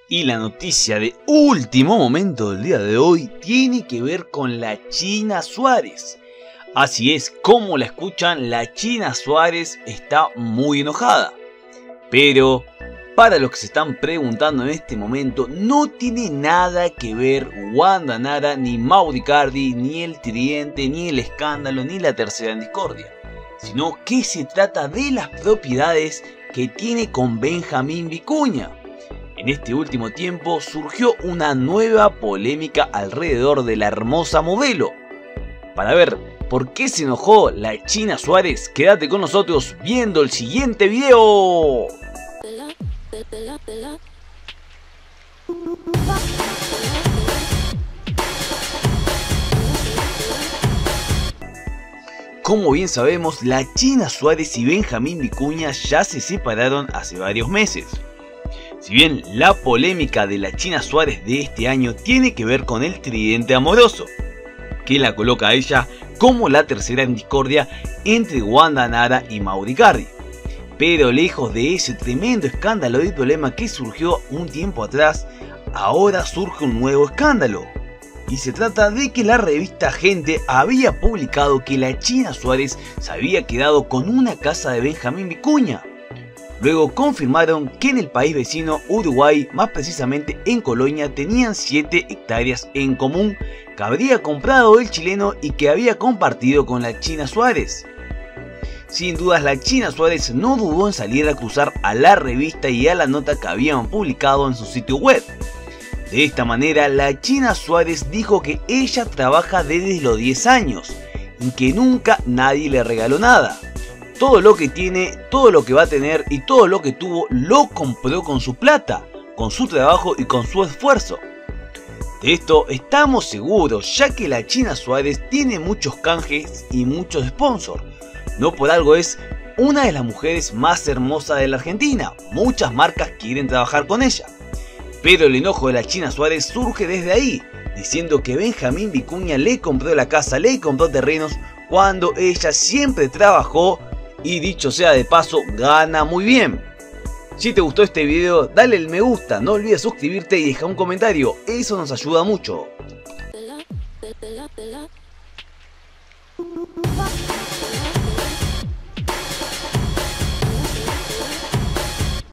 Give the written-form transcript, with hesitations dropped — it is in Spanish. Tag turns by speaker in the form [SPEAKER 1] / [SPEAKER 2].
[SPEAKER 1] Y la noticia de último momento del día de hoy tiene que ver con la China Suárez. Así es, como la escuchan, la China Suárez está muy enojada. Pero, para los que se están preguntando en este momento, no tiene nada que ver Wanda Nara, ni Mauro Icardi, ni el Tridente, ni el escándalo, ni la tercera en discordia. Sino que se trata de las propiedades que tiene con Benjamín Vicuña. En este último tiempo surgió una nueva polémica alrededor de la hermosa modelo. Para ver por qué se enojó la China Suárez, quédate con nosotros viendo el siguiente video. Como bien sabemos, la China Suárez y Benjamín Vicuña ya se separaron hace varios meses. Si bien la polémica de la China Suárez de este año tiene que ver con el tridente amoroso, que la coloca a ella como la tercera en discordia entre Wanda Nara y Mauro Icardi. Pero lejos de ese tremendo escándalo y problema que surgió un tiempo atrás, ahora surge un nuevo escándalo. Y se trata de que la revista Gente había publicado que la China Suárez se había quedado con una casa de Benjamín Vicuña. Luego confirmaron que en el país vecino Uruguay, más precisamente en Colonia, tenían 7 hectáreas en común que habría comprado el chileno y que había compartido con la China Suárez. Sin dudas, la China Suárez no dudó en salir a acusar a la revista y a la nota que habían publicado en su sitio web. De esta manera, la China Suárez dijo que ella trabaja desde los 10 años y que nunca nadie le regaló nada. Todo lo que tiene, todo lo que va a tener y todo lo que tuvo lo compró con su plata, con su trabajo y con su esfuerzo. De esto estamos seguros, ya que la China Suárez tiene muchos canjes y muchos sponsors. No por algo es una de las mujeres más hermosas de la Argentina. Muchas marcas quieren trabajar con ella. Pero el enojo de la China Suárez surge desde ahí, diciendo que Benjamín Vicuña le compró la casa, le compró terrenos, cuando ella siempre trabajó y, dicho sea de paso, gana muy bien. Si te gustó este video, dale el me gusta, no olvides suscribirte y dejar un comentario, eso nos ayuda mucho.